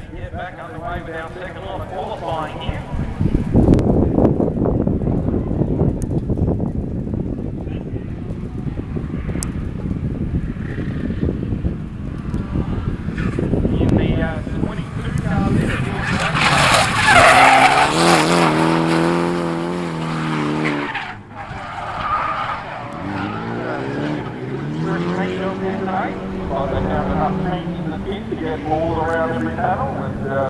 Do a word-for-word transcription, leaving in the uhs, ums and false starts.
get back underway with our second lot of qualifying here. In the uh, twenty-two car there, Well, they have enough teams in the pit to get balls around every panel, and uh,